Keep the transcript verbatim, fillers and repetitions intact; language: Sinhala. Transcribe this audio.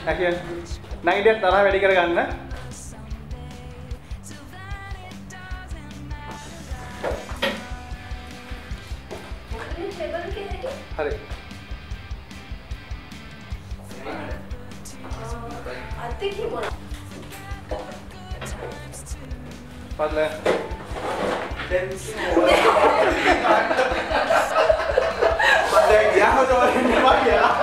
ඇකිය නැගිටියත් තරහ වැඩි කරගන්න. හරි. අතිකි මොන? පල්ල. දැන් පල්ල ගියාම තමයි